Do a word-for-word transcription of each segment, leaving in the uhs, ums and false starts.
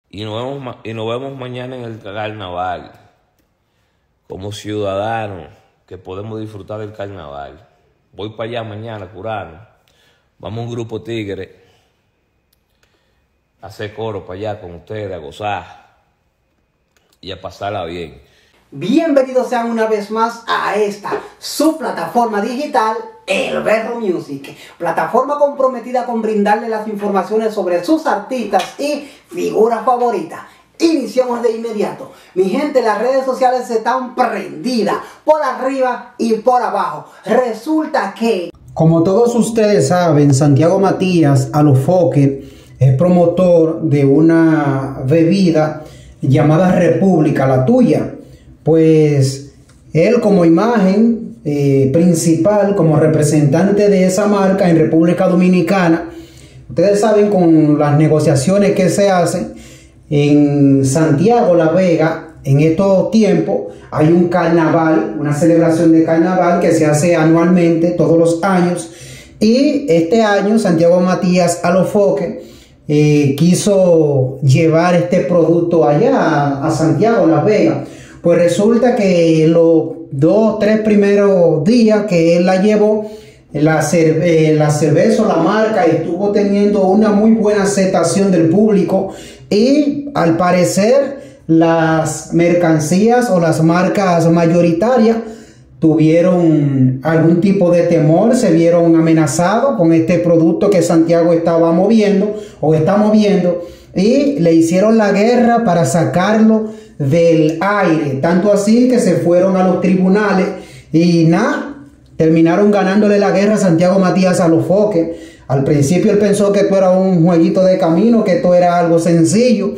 y nos vemos, ma- y nos vemos mañana en el carnaval. Como ciudadanos que podemos disfrutar del carnaval. Voy para allá mañana, curano. Vamos a un grupo tigre a hacer coro para allá con ustedes, a gozar y a pasarla bien. Bienvenidos sean una vez más a esta, su plataforma digital, El Berro Music. Plataforma comprometida con brindarle las informaciones sobre sus artistas y figuras favoritas. Iniciamos de inmediato. Mi gente, las redes sociales están prendidas por arriba y por abajo. Resulta que, como todos ustedes saben, Santiago Matías Alofoque es promotor de una bebida llamada República, la tuya. Pues él, como imagen eh, principal, como representante de esa marca en República Dominicana, ustedes saben, con las negociaciones que se hacen en Santiago La Vega, en estos tiempos hay un carnaval, una celebración de carnaval que se hace anualmente todos los años, y este año Santiago Matías Alofoque eh, quiso llevar este producto allá a, a Santiago La Vega. Pues resulta que los dos, tres primeros días que él la llevó, la, cerve la cerveza, la marca, estuvo teniendo una muy buena aceptación del público, y al parecer las mercancías o las marcas mayoritarias tuvieron algún tipo de temor, se vieron amenazados con este producto que Santiago estaba moviendo o está moviendo, y le hicieron la guerra para sacarlo del aire, tanto así que se fueron a los tribunales y nada, terminaron ganándole la guerra a Santiago Matías Alofoque. Al principio él pensó que esto era un jueguito de camino, que esto era algo sencillo,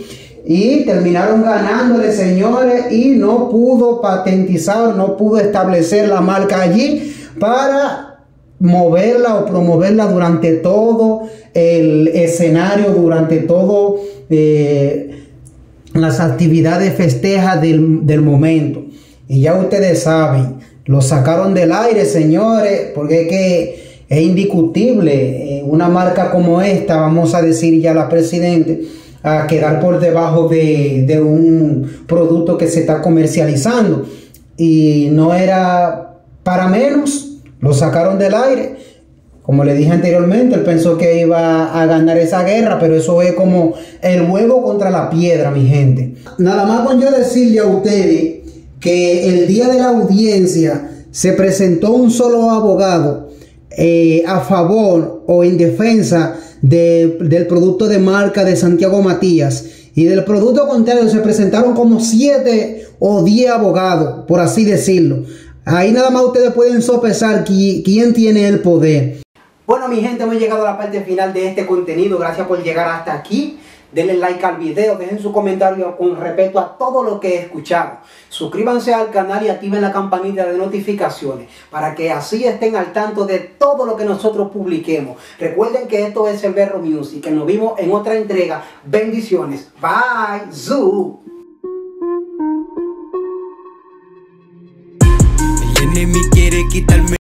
y terminaron ganándole, señores, y no pudo patentizar, no pudo establecer la marca allí para moverla o promoverla durante todo el escenario, durante todo eh, las actividades festejas del, del momento. Y ya ustedes saben, lo sacaron del aire, señores, porque es que es indiscutible eh, una marca como esta, vamos a decir ya la presidente, a quedar por debajo de, de un producto que se está comercializando, y no era para menos, lo sacaron del aire. Como le dije anteriormente, él pensó que iba a ganar esa guerra, pero eso es como el huevo contra la piedra, mi gente. Nada más con yo decirle a ustedes que el día de la audiencia se presentó un solo abogado eh, a favor o en defensa de, del producto de marca de Santiago Matías, y del producto contrario se presentaron como siete o diez abogados, por así decirlo. Ahí nada más ustedes pueden sopesar qui, quién tiene el poder. Bueno, mi gente, hemos llegado a la parte final de este contenido. Gracias por llegar hasta aquí. Denle like al video, dejen su comentario con respecto a todo lo que he escuchado. Suscríbanse al canal y activen la campanita de notificaciones para que así estén al tanto de todo lo que nosotros publiquemos. Recuerden que esto es El Berro Music, que nos vimos en otra entrega. Bendiciones. Bye. Zoo. El enemigo quiere quitarme